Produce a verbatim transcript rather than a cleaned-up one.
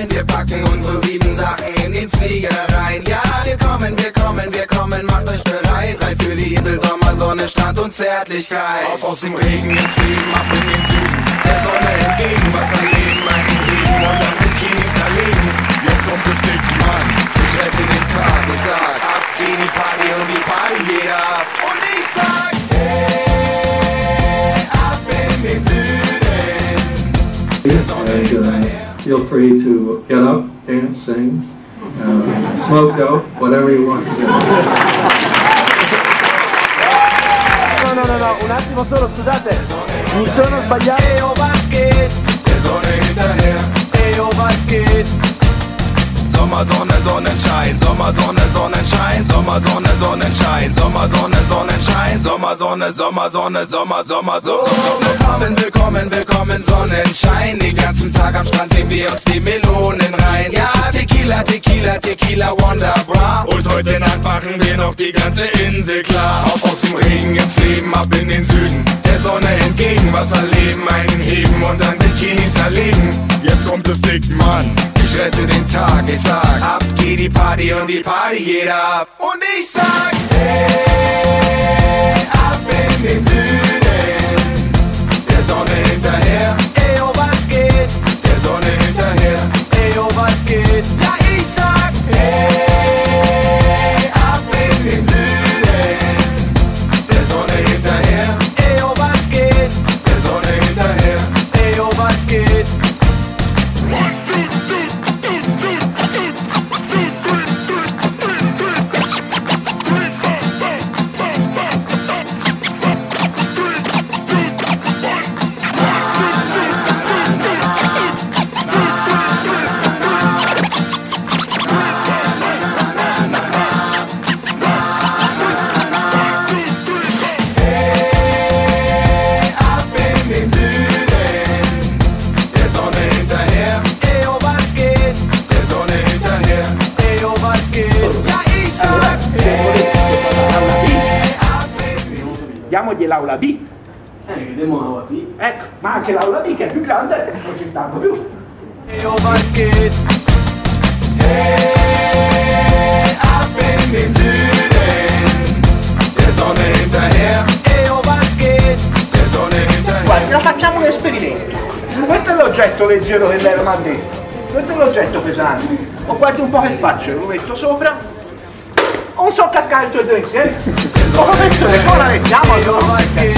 wir packen unsere sieben Sachen in den Flieger rein. Ja, wir kommen, wir kommen, wir kommen, macht euch bereit. Drei für die Insel, Sommer, Sonne, Strand und Zärtlichkeit. Aus, aus dem Regen ins Leben, ab in den Süden, der Sonne entgegen, was erleben, einen Regen und dann Bikinis erleben. Jetzt kommt das dicke Mann, ich rette den Tag, ich sag, ab geht die Party und die Party geht ab. Und ich sag, hey, ab in den Süden, der Sonne hinterher. Feel free to get up, dance, sing, uh, smoke dope, whatever you want to do. No, no, no, no, un attimo solo, scusate, mi sono sbagliato. Eo, was geht? Der Sonne hinterher. Eo, was geht? Sommer, Sonne, Sonnenschein, Sommer, Sonne, Sonnenschein, Sommer, Sonne, Sonnenschein, Sommer, Sonne, Sonnenschein, Sommer, Sonne, Sommer, Sonne, Sommer, Sommer, so. Willkommen, willkommen, willkommen, Sonnenschein. Den ganzen Tag am Strand sehen wir uns die Melonen rein. Ja, Tequila, Tequila, Tequila, Wonderbra. Und heute Nacht machen wir noch die ganze Insel klar. Aus, aus dem Regen ins Leben, ab in den Süden, der Sonne entgegen, was erleben, einen heben und dann Bikinis erleben. Jetzt kommt das dick Mann, ich rette den Tag, ich sag, ab geht die Party und die Party geht ab. Und ich sag, hey, ab in den Süden, der Sonne hinterher. Eo, was geht? Der Sonne hinterher. Eo, was geht? Ja, ich sag, hey, ab in den Süden, der Sonne hinterher. Eo, was geht? Der Sonne hinterher. Eo, was geht? Diamogli l'aula B. Eh, vediamo l'aula B. Ecco, ma anche l'aula B che è più grande, non ci stanno più. Eo, was geht? Hey, ab in den Süden, der Sonne hinterher. Eo, was geht? Der Sonne hinterher. Guarda, facciamo un esperimento. Questo è l'oggetto leggero che lei mi ha detto. Questo è l'oggetto pesante. O guardi un po' che faccio, lo metto sopra. O non so cascare tutti e due insieme. Come questo, come la mettiamo?